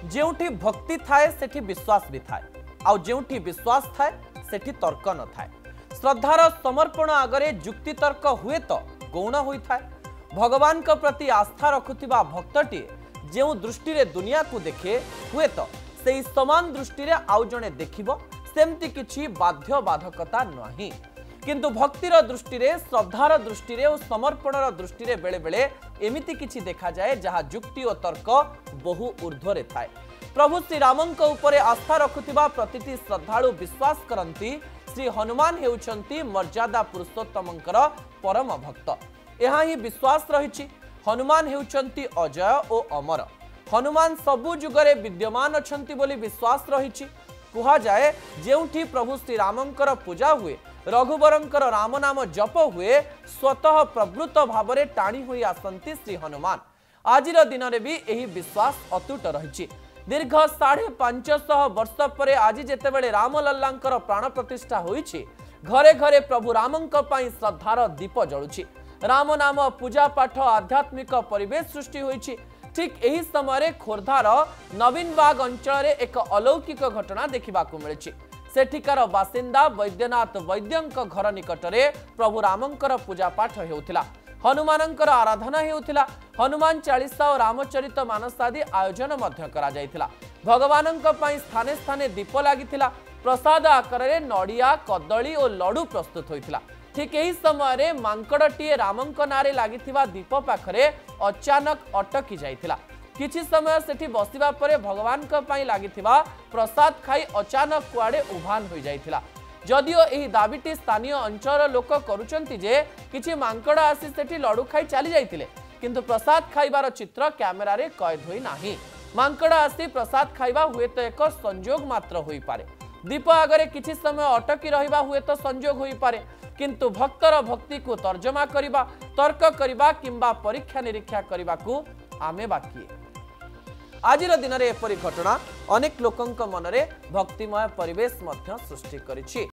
जेउठी भक्ति थाए सेठी विश्वास भी थाए आउ जेउठी विश्वास थाए सेठी तर्क न थाए। श्रद्धार समर्पण आगरे जुक्ति तर्क हुए तो गौण होई थाए। भगवान को प्रति आस्था रखुथिबा भक्तटी जेउ दृष्टि रे दुनिया को देखे हुए तो सेही समान दृष्टि रे आउ जणे देखिबो सेमती किछि बाध्य बाधकता नहीं। किंतु भक्तिर दृष्टि रे श्रद्धार दृष्टि रे और समर्पणर दृष्टि रे बेले बेले एमिति किछि देखा जाए जहाँ जुक्ति और तर्क बहु ऊर्ध्वरे थाए। प्रभु श्री रामंक उपरे आस्था रखुथिबा प्रतिटी श्रद्धालु विश्वास करंती श्री हनुमान हेउचंती मर्यादा पुरुषोत्तमंकर परम भक्त। यहाँ ही विश्वास रही हनुमान हेउचंती अजय और अमर। हनुमान सबु जुगरे विद्यमान अछंती बोली विश्वास रही। कुहा जाए जेउठी प्रभु श्री रामंकर पूजा हुए रघुवरंकर राम नाम जप हुए स्वतः प्रवृत्त भावरे टाणी हुई आसंती श्री हनुमान। आजिर दिन में भी यही विश्वास अतुट रही। दीर्घ 550 वर्ष पर आज जेतेबेले रामलल्लांकर प्राण प्रतिष्ठा होईछि घरे घरे प्रभु रामंक पई श्रद्धार दीप जळुछि। राम नाम पूजा पाठ आध्यात्मिक परिवेश सृष्टि होईछि। ठीक यही समय खोर्धार नवीनबाग अंचल एक अलौकिक घटना देखा मिली। सेठिकार बासिंदा वैद्यनाथ वैद्यंक घर निकटरे प्रभु रामंकर पूजा पाठ हेउथिला। हनुमानंकर आराधना हेउथिला। हनुमान चालीसा और रामचरित मानस आदि आयोजन मध्य करा जायथिला। भगवानंक पई स्थाने स्थाने दीप लागिथिला। प्रसाद आकार नड़िया कदली और लडू प्रस्तुत होइथिला। ठीक यही समय मांकड़टीए रामंक नारे लागिथिबा दीप पाखरे अचानक अटकी जाइथिला। किछि समय सेठी बसिबा परे भगवान का पई लागिथिबा प्रसाद खाई अचानक कुआडे उभान हो जाइथिला। जदिओ एही दाबीटी स्थानीय अंचल लोक करूचंती जे किछि मांकड़ आसी सेठी लडू खाई चली जाइथिले किंतु प्रसाद खाइबार चित्र कैमेरा रे कैद होई नाही। मांकड़ आसी प्रसाद खाइबा हुए तो एक संजोग मात्र होई पारे। दीप आगरे किछि समय अटकी रहिबा हुए तो संजोग होई पारे किंतु भक्तर भक्ति को तर्जमा करिबा तर्क करिबा किंबा परीक्षा निरीक्षा करिबा को आमे बाकी। आजिर दिन में एपरी घटना अनेक लोकंक मनरे भक्तिमय परिवेश मध्य सृष्टि करिछि।